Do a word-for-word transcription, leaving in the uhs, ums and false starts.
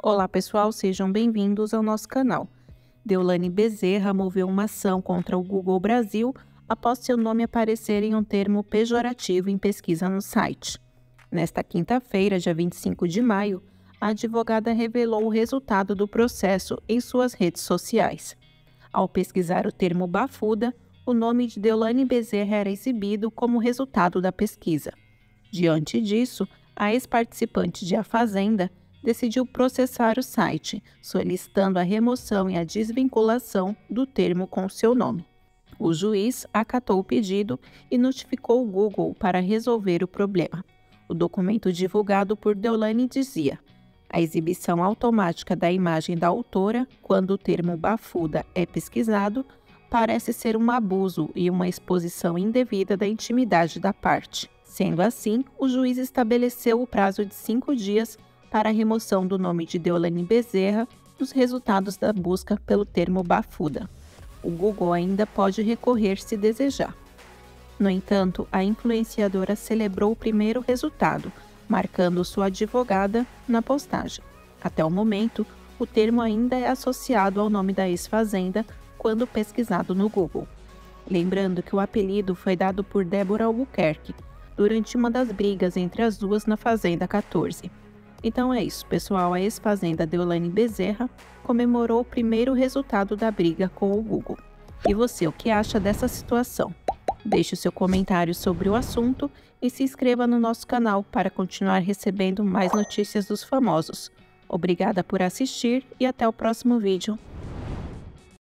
Olá pessoal, sejam bem-vindos ao nosso canal. Deolane Bezerra moveu uma ação contra o Google Brasil após seu nome aparecer em um termo pejorativo em pesquisa no site. Nesta quinta-feira, dia vinte e cinco de maio, a advogada revelou o resultado do processo em suas redes sociais. Ao pesquisar o termo bafuda, o nome de Deolane Bezerra era exibido como resultado da pesquisa. Diante disso, a ex-participante de A Fazenda decidiu processar o site, solicitando a remoção e a desvinculação do termo com seu nome. O juiz acatou o pedido e notificou o Google para resolver o problema. O documento divulgado por Deolane dizia: a exibição automática da imagem da autora, quando o termo bafuda é pesquisado, parece ser um abuso e uma exposição indevida da intimidade da parte. Sendo assim, o juiz estabeleceu o prazo de cinco dias para a remoção do nome de Deolane Bezerra dos resultados da busca pelo termo bafuda. O Google ainda pode recorrer se desejar. No entanto, a influenciadora celebrou o primeiro resultado, marcando sua advogada na postagem. Até o momento, o termo ainda é associado ao nome da ex-fazenda quando pesquisado no Google. Lembrando que o apelido foi dado por Débora Albuquerque durante uma das brigas entre as duas na Fazenda quatorze. Então é isso, pessoal. A ex-fazenda Deolane Bezerra comemorou o primeiro resultado da briga com o Google. E você, o que acha dessa situação? Deixe o seu comentário sobre o assunto e se inscreva no nosso canal para continuar recebendo mais notícias dos famosos. Obrigada por assistir e até o próximo vídeo.